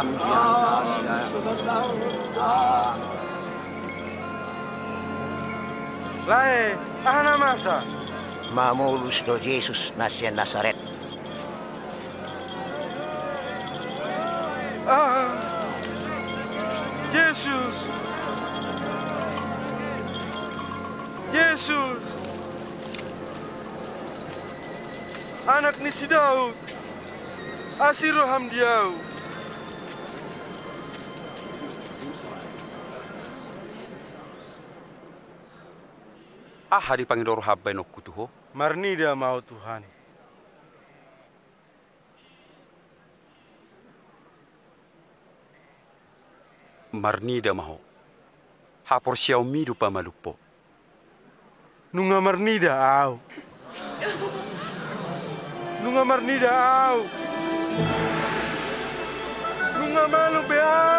Lae, ahana masa. Mamulus do Jesus nasya Nazaret. Yesus. Yesus. Anak ni si Daud. Asiroham diau. Hari pangidoro habay no kutuho. Marnida mau Tuhan. Marnida maho. Hapor siyaw midu pa malupo. Nunga marnida au. Nunga marnida au. Nunga malu be au.